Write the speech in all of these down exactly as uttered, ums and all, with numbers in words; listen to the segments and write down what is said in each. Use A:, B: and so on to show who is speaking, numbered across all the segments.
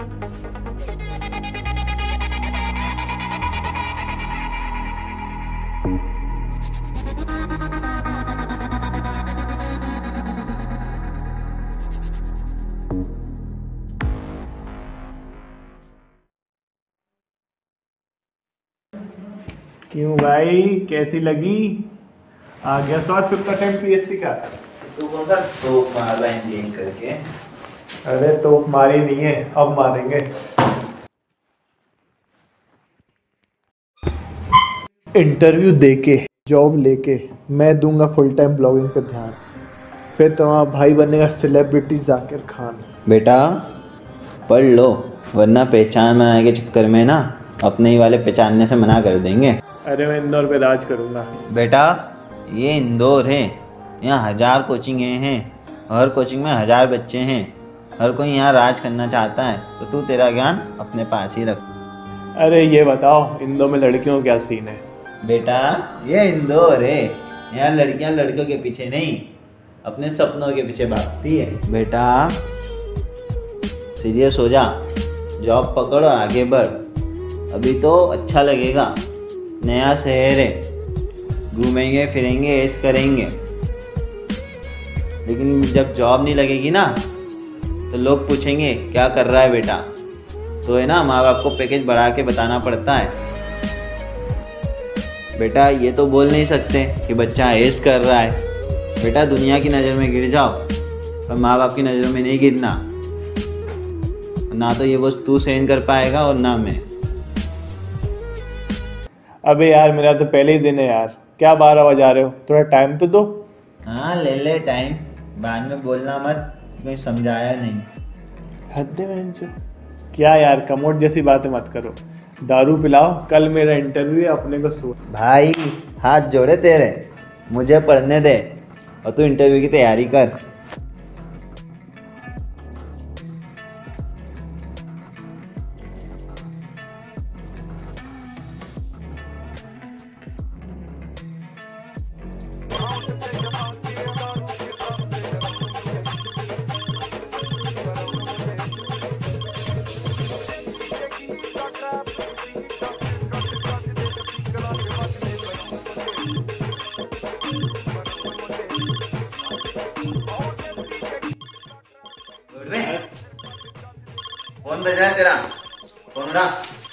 A: क्यों भाई, कैसी लगी? आ गया स्वाद फिफ्थ अटेम्प्ट पीएससी का।
B: तू कौन सा तोप मार रहा है इंजीनियरिंग करके?
A: अरे तोप मारी नहीं है, अब मारेंगे। इंटरव्यू देके जॉब लेके मैं दूंगा फुल टाइम ब्लॉगिंग पे ध्यान, फिर तुम्हारा भाई बनेगा सेलिब्रिटी जाकिर खान।
B: बेटा पढ़ लो, वरना पहचान बनाने के चक्कर में ना अपने ही वाले पहचानने से मना कर देंगे।
A: अरे मैं इंदौर पे राज करूंगा।
B: बेटा ये इंदौर है, यहाँ हजार कोचिंगें हैं, हर कोचिंग में हजार बच्चे हैं, हर कोई यहाँ राज करना चाहता है, तो तू तेरा ज्ञान अपने पास ही रख।
A: अरे ये बताओ इंदौर में लड़कियों का क्या सीन है?
B: बेटा ये इंदौर है, यहाँ लड़कियाँ लड़कों के पीछे नहीं अपने सपनों के पीछे भागती है। बेटा सीरियस हो जा, जॉब पकड़ और आगे बढ़। अभी तो अच्छा लगेगा, नया शहर है, घूमेंगे फिरेंगे ऐश करेंगे, लेकिन जब जॉब नहीं लगेगी ना तो लोग पूछेंगे क्या कर रहा है बेटा, तो है ना माँ बाप को पैकेज बढ़ा के बताना पड़ता है। बेटा ये तो बोल नहीं सकते कि बच्चा ऐश कर रहा है। बेटा दुनिया की नज़र में गिर जाओ पर माँ बाप की नज़रों में नहीं गिरना, ना तो ये वो तू सहन कर पाएगा और ना मैं।
A: अबे यार मेरा तो पहले ही दिन है यार, क्या बारह बजा रहे हो, थोड़ा टाइम तो दो।
B: हाँ ले ले टाइम, बाद में बोलना मत कोई समझाया नहीं।
A: हद है बहनचोद। क्या यार कमोड जैसी बातें मत करो, दारू पिलाओ, कल मेरा इंटरव्यू है, अपने को सो।
B: भाई हाथ जोड़े तेरे, मुझे पढ़ने दे और तू इंटरव्यू की तैयारी कर। फोन बजा है तेरा, फोन रहा।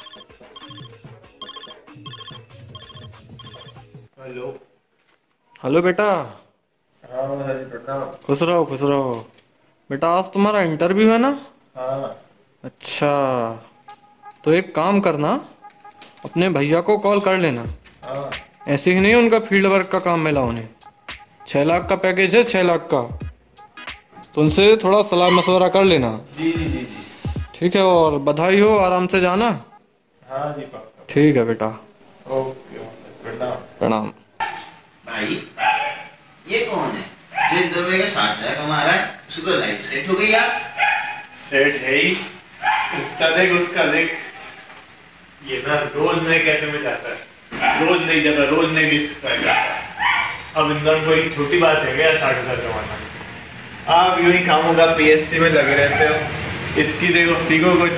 A: हेलो
C: हेलो बेटा।
A: हाँ
C: खुश रहो खुश रहो। बेटा आज तुम्हारा इंटरव्यू है ना?
A: हाँ।
C: अच्छा तो एक काम करना, अपने भैया को कॉल कर लेना।
A: हाँ।
C: ऐसे ही नहीं उनका फील्ड वर्क का काम मिला उन्हें, छः लाख का पैकेज है, छः लाख का। तो उनसे थोड़ा सलाह मशवरा कर लेना।
A: जी जी जी
C: ठीक है, और बधाई हो, आराम से जाना।
A: हाँ जी पक्का।
C: ठीक है बेटा,
A: ओके प्रणाम।
C: प्रणाम।
B: भाई ये कौन है जो इंदौर में साठ हजार कमा रहा है? उसकी तो लाइफ सेट हो गई यार।
A: सेट है ही, उसका देख उसका देख, ये ना रोज नए कैफे में जाता है, रोज नई जगह, रोज नई डिश ट्राई करता है। अब इंदौर कोई छोटी बात है क्या साठ हजार कमाना? आप यूं ही कामों का पीएससी में लगे रहते हो, इसकी देखो सीखो कुछ।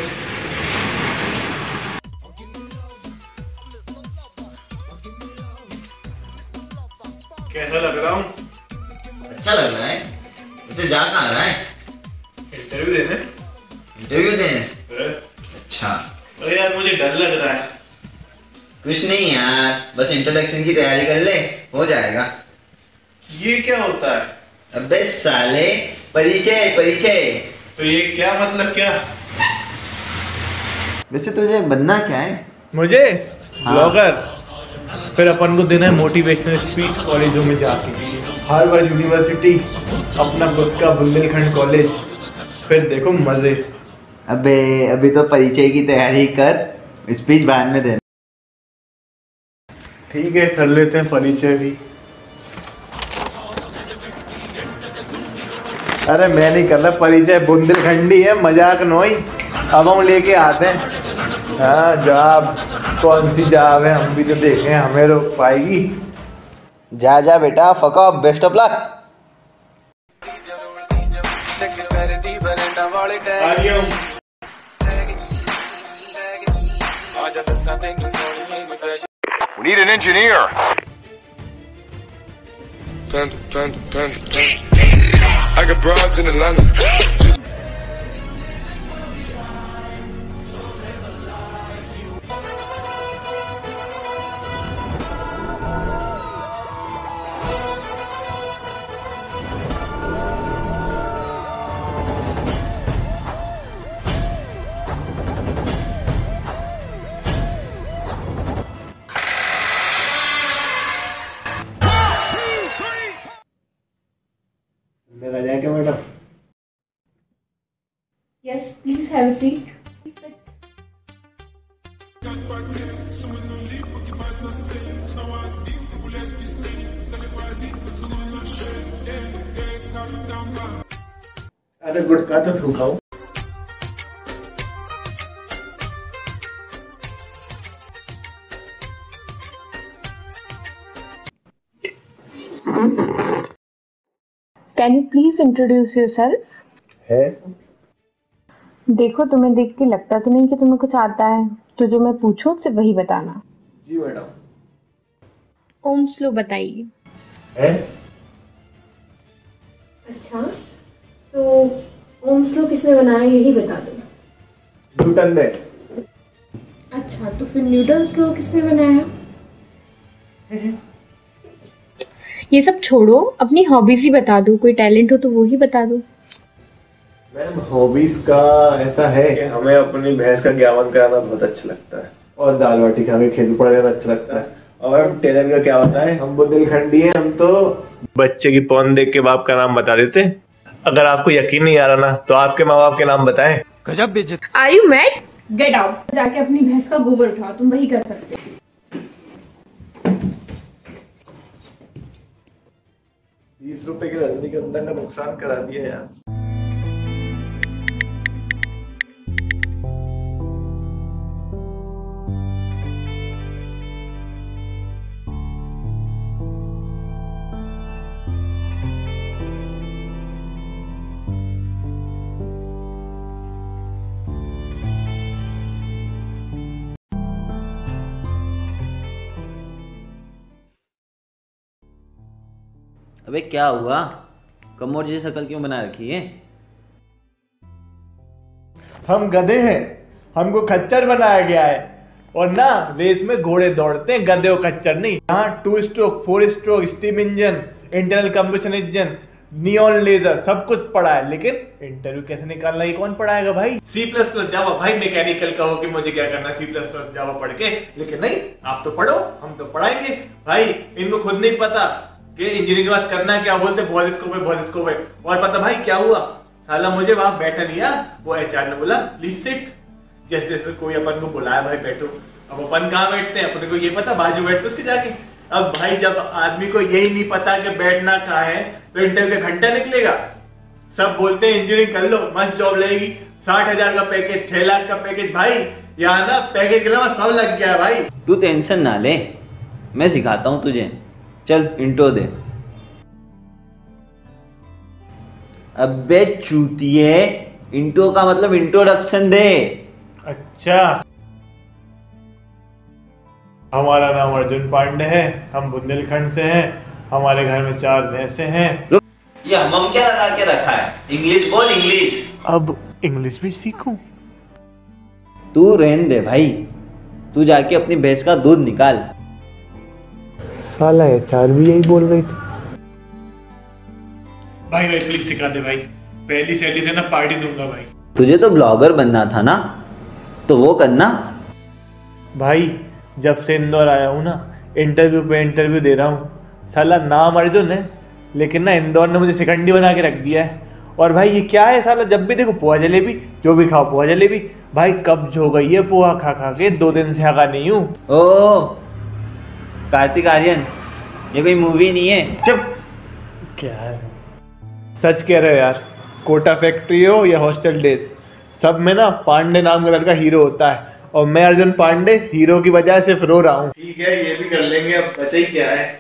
A: कैसा लग रहा हूँ?
B: अच्छा लग रहा है। उसे जा कहाँ रहा है?
A: इंटरव्यू देने।
B: इंटरव्यू देने?
A: अरे
B: अच्छा।
A: अरे यार मुझे डर लग रहा है।
B: कुछ नहीं यार, बस इंट्रोडक्शन की तैयारी कर ले, हो जाएगा।
A: ये क्या होता है?
B: अबे साले परिचय परिचय।
A: तो ये क्या मतलब क्या?
B: वैसे तुझे बनना क्या है?
A: मुझे
B: हाँ।
A: ब्लॉगर। फिर अपन को देना है मोटिवेशनल स्पीच कॉलेजों में जाके, हार्वर्ड यूनिवर्सिटी, अपना खुद का बुंदेलखंड कॉलेज, फिर देखो मजे।
B: अबे अभी तो परिचय की तैयारी कर, स्पीच बाद में देना।
A: ठीक है कर लेते हैं परिचय भी। अरे मैं नहीं कर रहा परिचय, बुंदेलखंडी है, मजाक नोई। अब हम लेके आते हैं। हाँ जॉब, कौन सी जॉब है, हम भी तो देखें, हमें रोक पाएगी?
B: जा जा बेटा, fuck off, best of luck.
A: आ गया हूँ।
D: We need an engineer.
E: Panda, panda, panda, panda. I got broads in Atlanta. Just
A: अंदर आ जाए क्या madam?
F: Yes, please have a seat.
A: अरे गुटखा तो थूकाऊं।
F: Can you please introduce yourself?
A: है
F: देखो, तुम्हें देख के लगता तो नहीं कि तुम्हें कुछ आता है, तो जो मैं पूछूं सिर्फ वही बताना।
A: जी मैडम।
F: ओम स्लो बताइए।
A: है
F: अच्छा, तो ओम स्लो किसने बनाया यही बता दो।
A: न्यूटन ने।
F: अच्छा, तो फिर न्यूटन स्लो किसने बनाया? ये सब छोड़ो, अपनी हॉबीज ही बता दो। कोई टैलेंट हो तो वो ही बता दो।
A: मैडम हॉबीज का ऐसा है कि हमें अपनी भैंस का ज्ञापन कराना बहुत अच्छा लगता है और दाल बाटी खा के खेल पड़ना अच्छा लगता है। और हम टेलर का क्या बताएं, हम बुंदेलखंडी हैं, हम तो बच्चे की पौन देख के बाप का नाम बता देते। अगर आपको यकीन नहीं आ रहा ना तो आपके माँ बाप के नाम बताएं।
C: गजब बेइज्जत।
F: Are you mad? Get out. जाके अपनी भैंस का गोबर उठाओ, तुम वही कर सकते हो।
A: बीस रुपए के रजनीगंधा का नुकसान करा दिया यार।
B: अबे क्या हुआ? कमोर जैसी शक्ल क्यों बना रखी है?
A: हम गधे हैं, हमको खच्चर बनाया गया है। और ना रेस में घोड़े दौड़ते हैं, गधे और खच्चर नहीं। यहाँ two stroke, four stroke, steam engine, internal combustion engine, neon laser सब कुछ पढ़ा है, लेकिन इंटरव्यू कैसे निकालना ये कौन पढ़ाएगा भाई? सी प्लस प्लस जावा भाई, मैकेनिकल का हो कि मुझे क्या करना सी प्लस प्लस जावा पढ़ के, लेकिन नहीं, आप तो पढ़ो, हम तो पढ़ाएंगे भाई। इनको खुद नहीं पता कि इंजीनियरिंग के बाद करना है, क्या बोलते बहुत स्कोप है, बहुत स्कोप है। और पता भाई क्या हुआ, साला मुझे वहां बैठा लिया, वो एचआर ने बोला प्लीज सिट। जैसे जैसे कोई अपन को बुलाया भाई बैठो, अब अपन कहाँ बैठते हैं, अपने को ये पता बाजू बैठते उसके जाके। अब भाई जब आदमी को यही नहीं पता कि बैठना कहाँ है तो इंटरव्यू का घंटा निकलेगा। सब बोलते हैं इंजीनियरिंग कर लो मस्त जॉब लगेगी, साठ हजार का पैकेज, छह लाख का पैकेज। भाई यहाँ ना पैकेज के अलावा सब लग गया है भाई।
B: तू टेंशन ना ले, मैं सिखाता हूँ तुझे। चल इंट्रो दे। अबे चूतिए, इंट्रो का मतलब इंट्रोडक्शन दे।
A: अच्छा, हमारा नाम अर्जुन पांडे है, हम बुंदेलखंड से हैं, हमारे घर में चार भैंसे हैं।
B: ये हम क्या लगा के रखा है? इंग्लिश बोल, इंग्लिश।
A: अब इंग्लिश भी सीखूं?
B: तू रहने दे भाई, तू जाके अपनी भैंस का दूध निकाल।
A: साला एचआर भी यही बोल रही थी। भाई भाई प्लीज सिखा दे भाई, पहली सैलरी से ना पार्टी दूंगा भाई।
B: तुझे तो ब्लॉगर बनना था ना, तो वो करना।
A: भाई जब से इंदौर आया हूँ ना, इंटरव्यू पे इंटरव्यू दे रहा हूँ, साला नाम अर्जुन है, लेकिन ना इंदौर ने मुझे सिकंडी बना के रख दिया है। और भाई ये क्या है साला, जब भी देखो पोहा जलेबी, जो भी खाओ पोहा जलेबी। भाई कब्ज हो गई है पोहा खा खा के, दो दिन से हगा नहीं हूँ।
B: ओ कार्तिक आर्यन, ये कोई मूवी नहीं है।
A: चुप। क्या है, सच कह रहे हो यार, कोटा फैक्ट्री हो या हॉस्टल डेज, सब में ना पांडे नाम का लड़का हीरो होता है, और मैं अर्जुन पांडे हीरो की बजाय सिर्फ रो रहा हूँ। ठीक है ये भी कर लेंगे, अब बचा ही क्या है।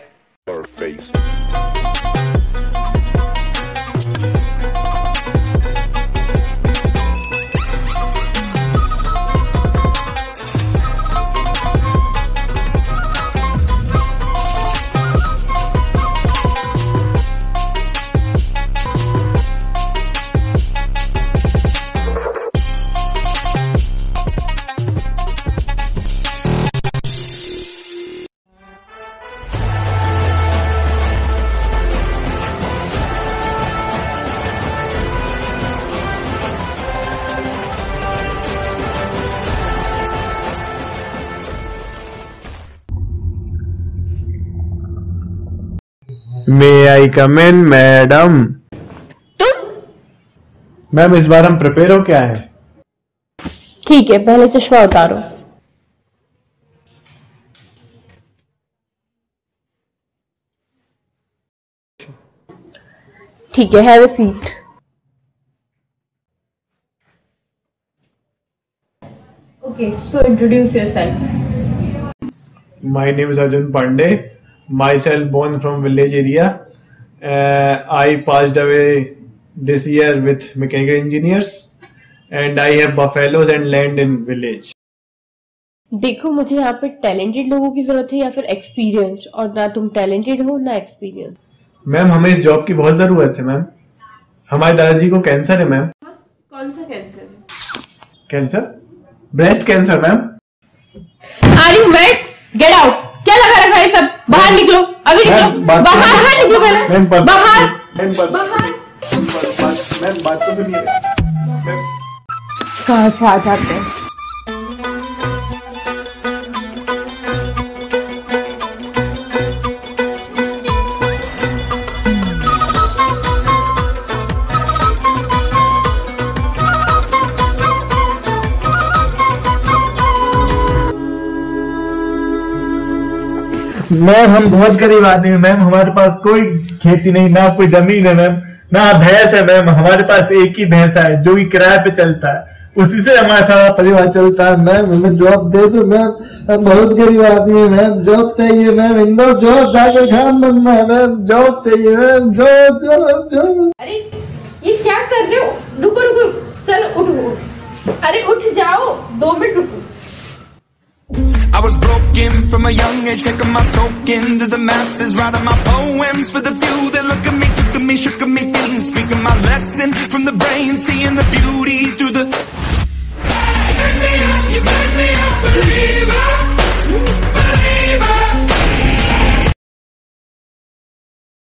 G: मे आई कम इन मैडम?
F: तुम?
G: मैम इस बार हम प्रिपेयर हो क्या है?
F: ठीक है, पहले चश्मा उतारो। ठीक है, have a seat. Okay, so introduce yourself.
G: My name is Arjun Pandey, myself born from village area. uh, I passed away this year with mechanical engineers and I have buffaloes and land in village.
F: देखो, मुझे यहाँ पे talented लोगों की जरूरत है या फिर एक्सपीरियंस, और ना तुम टैलेंटेड हो ना एक्सपीरियंस।
G: मैम हमें इस जॉब की बहुत जरूरत है मैम। हमारे दादाजी को कैंसर है मैम।
F: कौन सा कैंसर है?
G: Cancer? Breast cancer ma'am.
F: Are you mad? Get out! क्या लगा रखा है सब? बाहर निकलो, अभी निकलो, बाहर बाहर निकलो पहले, बाहर बाहर।
G: मैम बात तो सुनिए।
F: कहाँ से आ जाते हैं?
G: मैम हम बहुत गरीब आदमी हैं मैम, हमारे पास कोई खेती नहीं, ना कोई जमीन है मैम, ना भैंस है मैम। हमारे पास एक ही भैंसा है जो कि किराए पे चलता है, उसी से हमारा सारा परिवार चलता है। मैम हमें जॉब दे दो मैम, हम बहुत गरीब आदमी है मैम, जॉब चाहिए मैम, इंदौर जॉब जाकर खान बनना है मैम, जॉब चाहिए मैम, जॉब जॉब जॉब।
F: अरे ये क्या कर रहे हो? रुको रुको, चलो उठो, अरे उठ जाओ, दो मिनट रुको।
H: I was broken from a young age, taking my soak into the masses, writing my poems for the few that look at me, took at me, shook at me, feeling, speaking my lesson from the brain, seeing the beauty through the. You make me up, you make me up, believer.